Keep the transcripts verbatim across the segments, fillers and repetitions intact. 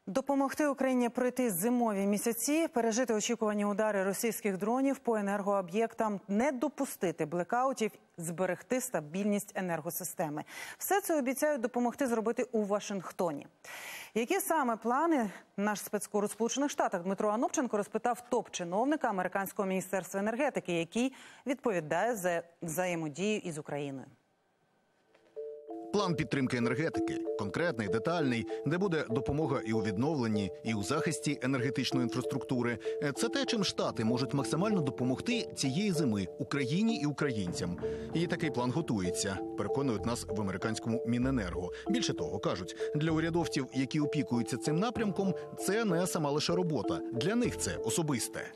Допомогти Україні пройти зимові місяці, пережити очікувані удари російських дронів по енергооб'єктам, не допустити блекаутів, зберегти стабільність енергосистеми. Все це обіцяють допомогти зробити у Вашингтоні. Які саме плани наш спецкор у Сполучених Штатах Дмитро Анопченко розпитав топ-чиновника американського міністерства енергетики, який відповідає за взаємодію із Україною. План підтримки енергетики – конкретний, детальний, де буде допомога і у відновленні, і у захисті енергетичної інфраструктури. Це те, чим Штати можуть максимально допомогти цієї зими Україні і українцям. І такий план готується, переконують нас в американському Міненерго. Більше того, кажуть, для урядовців, які опікуються цим напрямком, це не сама лише робота. Для них це особисте.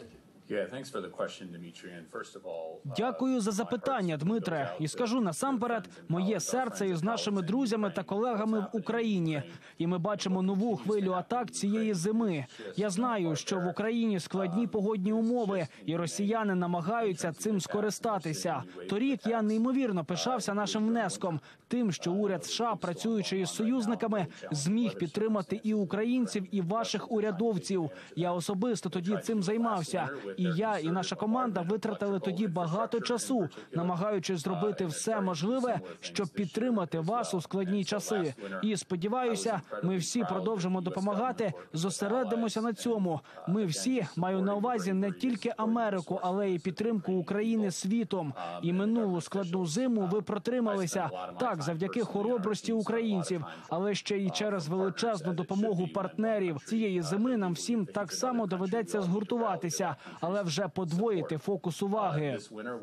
Дякую за запитання, Дмитре. І скажу насамперед, моє серце із нашими друзями та колегами в Україні. І ми бачимо нову хвилю атак цієї зими. Я знаю, що в Україні складні погодні умови, і росіяни намагаються цим скористатися. Торік я неймовірно пишався нашим внеском, тим, що уряд США, працюючи із союзниками, зміг підтримати і українців, і ваших урядовців. Я особисто тоді цим займався. І я, і наша команда витратили тоді багато часу, намагаючись зробити все можливе, щоб підтримати вас у складні часи. І, сподіваюся, ми всі продовжимо допомагати, зосередимося на цьому. Ми всі, маю на увазі не тільки Америку, але й підтримку України світом. І минулу складну зиму ви протрималися, так, завдяки хоробрості українців, але ще й через величезну допомогу партнерів. Цієї зими нам всім так само доведеться згуртуватися, але вже подвоїти фокус уваги.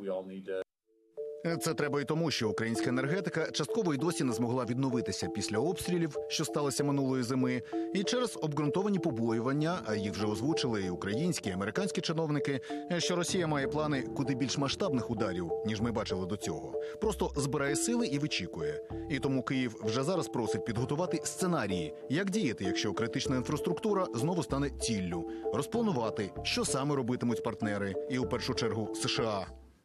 Це треба і тому, що українська енергетика частково й досі не змогла відновитися після обстрілів, що сталося минулої зими, і через обґрунтовані побоювання, а їх вже озвучили і українські, і американські чиновники, що Росія має плани куди більш масштабних ударів, ніж ми бачили до цього. Просто збирає сили і вичікує. І тому Київ вже зараз просить підготувати сценарії, як діяти, якщо критична інфраструктура знову стане ціллю, розпланувати, що саме робитимуть партнери, і у першу чергу США.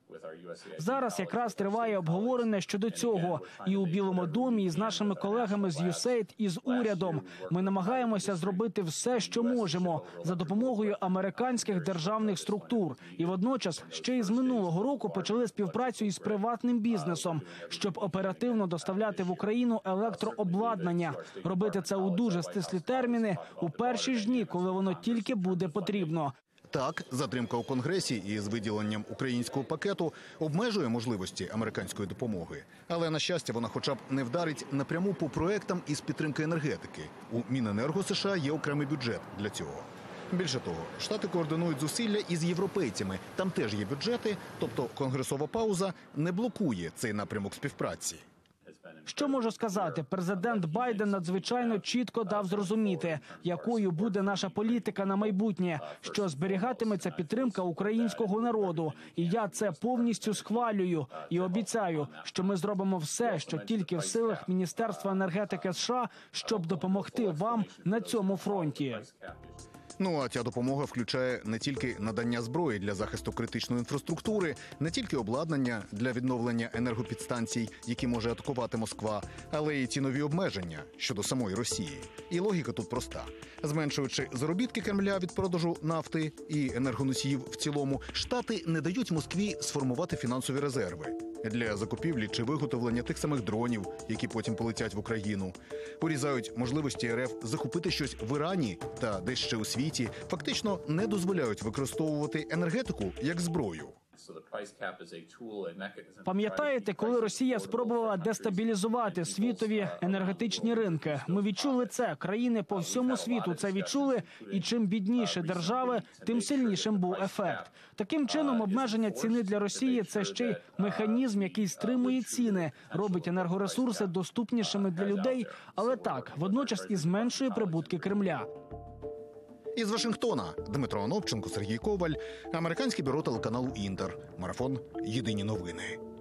Зараз якраз триває обговорення щодо цього. І у Білому домі, і з нашими колегами з ю ес ей ай ді, і з урядом. Ми намагаємося зробити все, що можемо, за допомогою американських державних структур. І водночас, ще й з минулого року почали співпрацю із приватним бізнесом, щоб оперативно доставляти в Україну електрообладнання. Робити це у дуже стислі терміни, у перші ж дні, коли воно тільки буде потрібно. Так, затримка у Конгресі із виділенням українського пакету обмежує можливості американської допомоги. Але, на щастя, вона хоча б не вдарить напряму по проектам із підтримки енергетики. У Міненерго США є окремий бюджет для цього. Більше того, Штати координують зусилля із європейцями. Там теж є бюджети, тобто конгресова пауза не блокує цей напрямок співпраці. Що можу сказати? Президент Байден надзвичайно чітко дав зрозуміти, якою буде наша політика на майбутнє, що зберігатиметься підтримка українського народу. І я це повністю схвалюю і обіцяю, що ми зробимо все, що тільки в силах Міністерства енергетики США, щоб допомогти вам на цьому фронті. Ну, а ця допомога включає не тільки надання зброї для захисту критичної інфраструктури, не тільки обладнання для відновлення енергопідстанцій, які може атакувати Москва, але й ці нові обмеження щодо самої Росії. І логіка тут проста. Зменшуючи заробітки Кремля від продажу нафти і енергоносіїв в цілому, Штати не дають Москві сформувати фінансові резерви для закупівлі чи виготовлення тих самих дронів, які потім полетять в Україну. Порізають можливості ер еф захопити щось в Ірані та десь ще у світі, фактично не дозволяють використовувати енергетику як зброю. Пам'ятаєте, коли Росія спробувала дестабілізувати світові енергетичні ринки? Ми відчули це, країни по всьому світу це відчули, і чим бідніші держави, тим сильнішим був ефект. Таким чином, обмеження ціни для Росії – це ще й механізм, який стримує ціни, робить енергоресурси доступнішими для людей, але так, водночас і зменшує прибутки Кремля. Із Вашингтона Дмитро Анопченко, Сергій Коваль, американське бюро телеканалу «Інтер». Марафон «Єдині новини».